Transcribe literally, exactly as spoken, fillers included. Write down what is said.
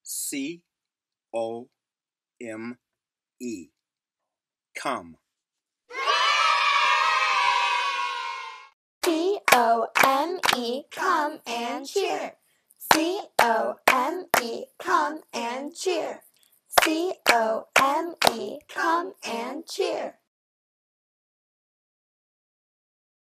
C O M E. Come. C O M E, come and cheer. C O M E, come and cheer. C O M E, come and cheer.